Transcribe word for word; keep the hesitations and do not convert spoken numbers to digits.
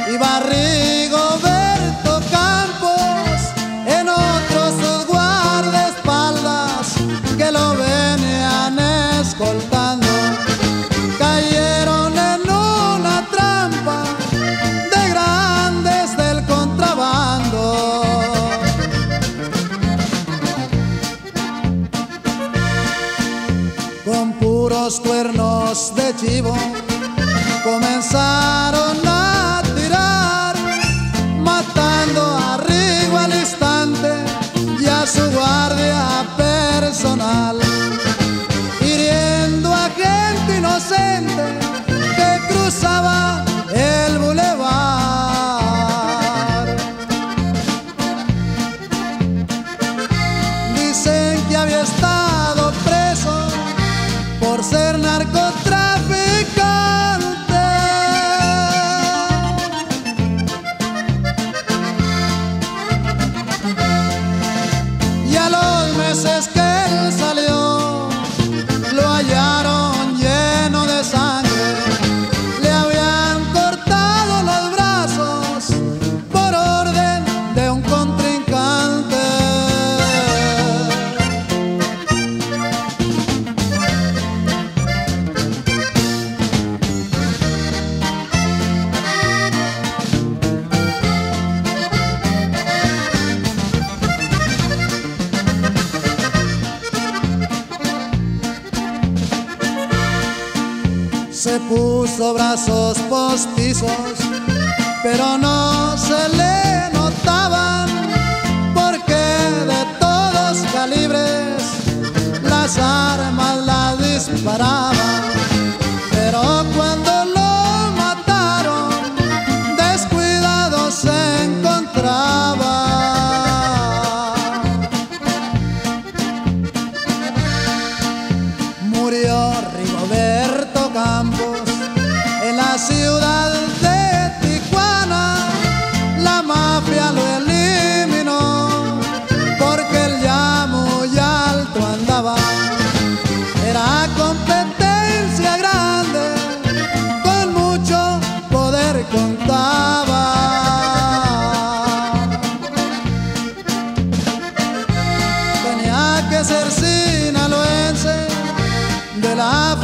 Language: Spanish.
Iba Rigoberto Campos, en otros sus guardaespaldas que lo venían escoltando. Cayeron en una trampa de grandes del contrabando. Con puros cuernos de chivo comenzaron a tirar, matando a Rigo al instante y a su guardia personal, hiriendo a gente inocente que cruzaba el bulevar. Dicen que había estado preso por ser narcotraficante, y a los meses que él salió lo hallaron lleno de sangre. Le habían cortado los brazos por orden de un contrincante. Se puso brazos postizos, pero no se le notaban, porque de todos calibres las armas las disparaban. Pero cuando lo mataron, descuidado se encontraba. Murió Rigoberto Campos en la ciudad de Tijuana. La mafia lo eliminó porque él ya muy alto andaba. Era competencia grande, con mucho poder contaba. Tenía que ser sinaloense de la